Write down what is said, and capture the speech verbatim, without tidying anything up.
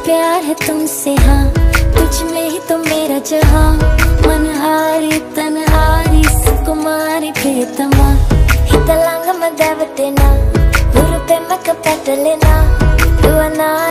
प्यार है तुमसे हाँ, तुझ में ही तो मेरा जहाँ। मनहारी तनहारी सुकुमारी प्रियतमा, हितलांग मदावतेना, गुरु पे मक पटलेना, दुआना।